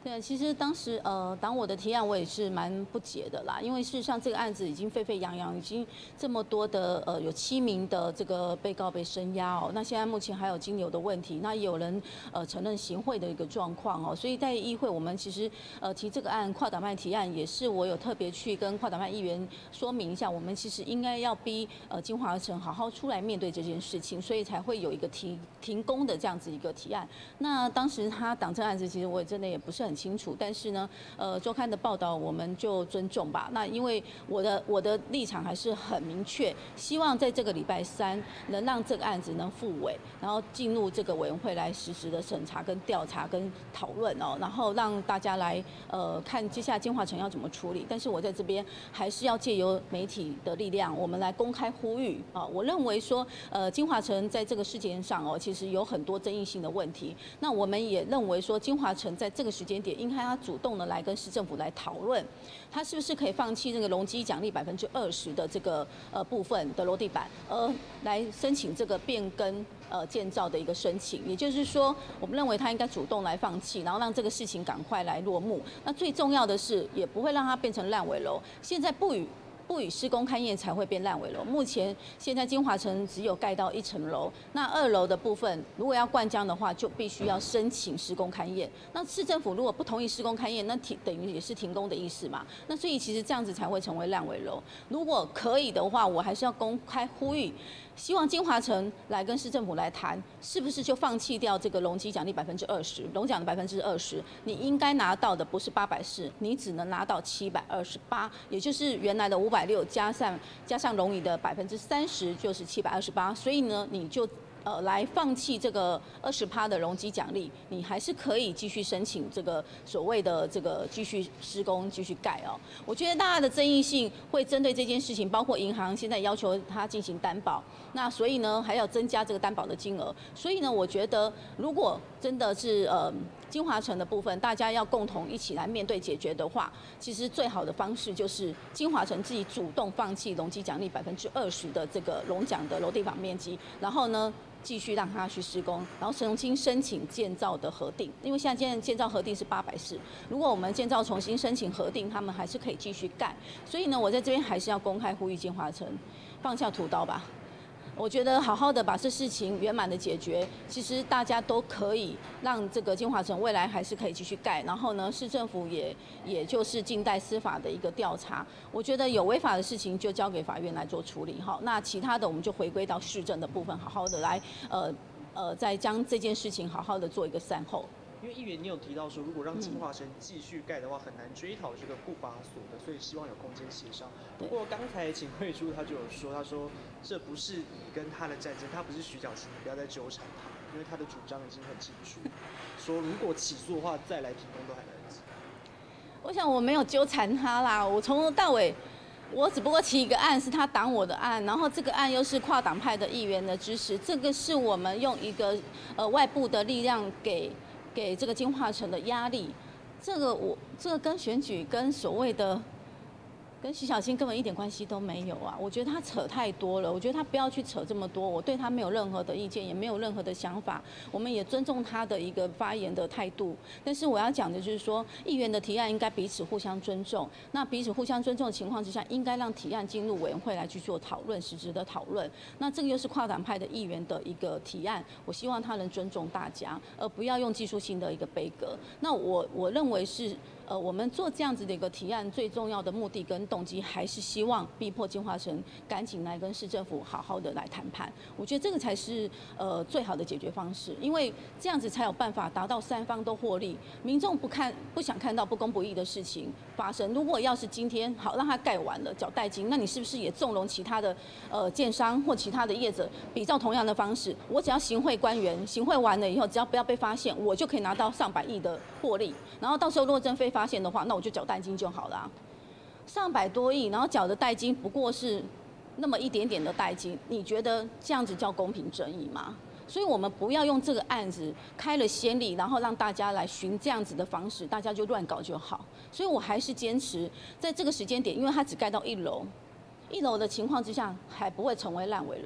对，其实当时党我的提案我也是蛮不解的啦，因为事实上这个案子已经沸沸扬扬，已经这么多的有7名的这个被告被声押哦，那现在目前还有金流的问题，那也有人承认行贿的一个状况哦，所以在议会我们其实提这个案跨党派提案，也是我有特别去跟跨党派议员说明一下，我们其实应该要逼金华城好好出来面对这件事情，所以才会有一个停工的这样子一个提案。那当时他党政案子其实我也真的也不是很清楚，但是呢，周刊的报道我们就尊重吧。那因为我的立场还是很明确，希望在这个礼拜3能让这个案子能复委，然后进入这个委员会来实时的审查、跟调查、跟讨论哦，然后让大家来看接下来金华城要怎么处理。但是我在这边还是要借由媒体的力量，我们来公开呼吁啊。我认为说金华城在这个事件上哦，其实有很多争议性的问题。那我们也认为说金华城在这个时间点应该他主动的来跟市政府来讨论，他是不是可以放弃那个容积奖励20%的这个部分的楼地板，来申请这个变更建造的一个申请。也就是说，我们认为他应该主动来放弃，然后让这个事情赶快来落幕。那最重要的是，也不会让它变成烂尾楼。现在不予施工勘验才会变烂尾楼。目前现在金华城只有盖到1层楼，那2楼的部分如果要灌浆的话，就必须要申请施工勘验。那市政府如果不同意施工勘验，那等于也是停工的意思嘛。那所以其实这样子才会成为烂尾楼。如果可以的话，我还是要公开呼吁，希望金华城来跟市政府来谈，是不是就放弃掉这个容积奖励20%，容奖的20%，你应该拿到的不是840，你只能拿到728，也就是原来的560加上容乙的30%，就是728。所以呢，你就来放弃这个20%的容积奖励，你还是可以继续申请这个所谓的这个继续施工、继续盖哦。我觉得大家的争议性会针对这件事情，包括银行现在要求它进行担保，那所以呢还要增加这个担保的金额。所以呢，我觉得如果真的是金华城的部分，大家要共同一起来面对解决的话，其实最好的方式就是金华城自己主动放弃容积奖励20%的这个容奖的楼地板面积，然后呢，继续让它去施工，然后重新申请建造的核定，因为现在建造核定是840，如果我们建造重新申请核定，他们还是可以继续盖。所以呢，我在这边还是要公开呼吁金华城放下屠刀吧。我觉得好好的把这事情圆满的解决，其实大家都可以让这个金华城未来还是可以继续盖。然后呢，市政府也就是静待司法的一个调查。我觉得有违法的事情就交给法院来做处理哈。那其他的我们就回归到市政的部分，好好的来再将这件事情好好的做一个善后。 因为议员你有提到说，如果让金华城继续盖的话，很难追讨这个不法所得，所以希望有空间协商。不过刚才请惠珠他就有说，他说这不是你跟他的战争，他不是徐小青，你不要再纠缠他，因为他的主张已经很清楚，说如果起诉的话，再来停工都还来得及。 我想我没有纠缠他啦，我从头到尾。我只不过提一个案是他挡我的案，然后这个案又是跨党派的议员的支持，这个是我们用一个外部的力量给这个金华城的压力，这个跟选举跟所谓的跟徐小青根本一点关系都没有啊！我觉得他扯太多了，我觉得他不要去扯这么多，我对他没有任何的意见，也没有任何的想法，我们也尊重他的一个发言的态度。但是我要讲的就是说，议员的提案应该彼此互相尊重，那彼此互相尊重的情况之下，应该让提案进入委员会来去做讨论，实质的讨论。那这个又是跨党派的议员的一个提案，我希望他能尊重大家，而不要用技术性的一个杯葛。那我认为是。我们做这样子的一个提案，最重要的目的跟动机，还是希望逼迫金华城赶紧来跟市政府好好的来谈判。我觉得这个才是最好的解决方式，因为这样子才有办法达到3方都获利。民众不想看到不公不义的事情发生。如果要是今天好让他盖完了缴代金，那你是不是也纵容其他的建商或其他的业者，比照同样的方式，我只要行贿官员，行贿完了以后，只要不要被发现，我就可以拿到上百亿的获利。然后到时候若真非发现的话，那我就缴代金就好了。上百多亿，然后缴的代金不过是那么一点点的代金，你觉得这样子叫公平正义吗？所以我们不要用这个案子开了先例，然后让大家来寻这样子的方式，大家就乱搞就好。所以我还是坚持在这个时间点，因为它只盖到1楼，1楼的情况之下还不会成为烂尾楼。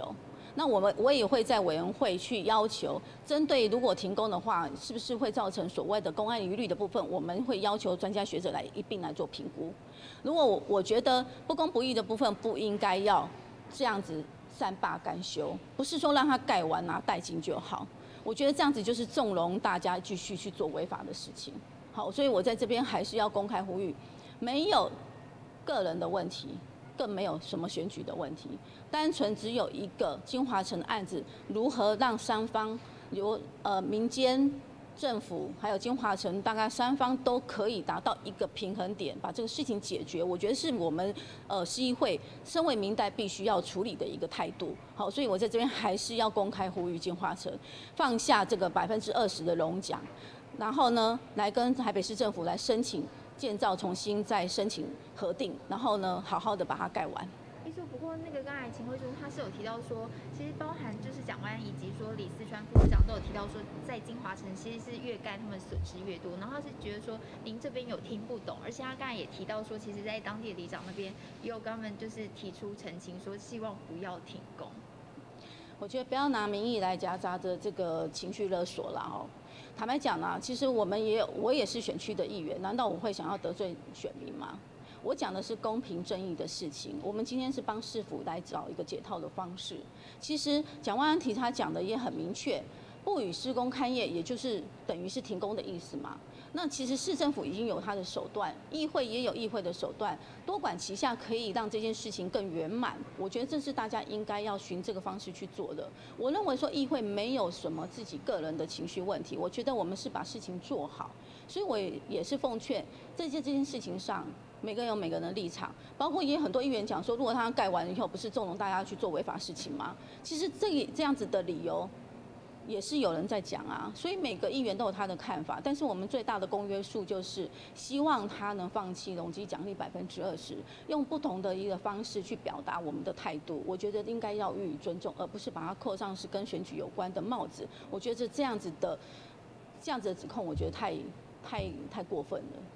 那我也会在委员会去要求，针对如果停工的话，是不是会造成所谓的公安疑虑的部分，我们会要求专家学者来一并来做评估。如果我觉得不公不义的部分不应该要这样子善罢甘休，不是说让它盖完拿代金就好。我觉得这样子就是纵容大家继续去做违法的事情。好，所以我在这边还是要公开呼吁，没有个人的问题，更没有什么选举的问题，单纯只有一个金华城案子如何让三方由民间、政府还有金华城大概三方都可以达到一个平衡点，把这个事情解决。我觉得是我们市议会身为民代必须要处理的一个态度。好，所以我在这边还是要公开呼吁金华城放下这个20%的容奖，然后呢，来跟台北市政府来申请建造重新再申请核定，然后呢，好好的把它盖完。 没错，不过那个刚才秦慧珠他是有提到说，其实包含就是蒋万安以及说李四川副市长都有提到说，在金华城其实是越盖他们损失越多，然后他是觉得说您这边有听不懂，而且他刚才也提到说，其实在当地的里长那边也有跟他们就是提出澄清，说希望不要停工。 我觉得不要拿民意来夹杂着这个情绪勒索啦哦。坦白讲啊，其实我也是选区的议员，难道我会想要得罪选民吗？我讲的是公平正义的事情。我们今天是帮市府来找一个解套的方式。其实蒋万安提他讲的也很明确，不予施工勘验，也就是等于是停工的意思嘛。那其实市政府已经有它的手段，议会也有议会的手段，多管齐下可以让这件事情更圆满。我觉得这是大家应该要循这个方式去做的。我认为说议会没有什么自己个人的情绪问题，我觉得我们是把事情做好。所以我也是奉劝，在这件事情上，每个人有每个人的立场，包括也有很多议员讲说，如果他盖完以后，不是纵容大家去做违法事情吗？其实这样子的理由。也是有人在讲啊，所以每个议员都有他的看法，但是我们最大的公约数就是希望他能放弃容积奖励20%，用不同的一个方式去表达我们的态度。我觉得应该要予以尊重，而不是把它扣上是跟选举有关的帽子。我觉得这样子的指控，我觉得太过分了。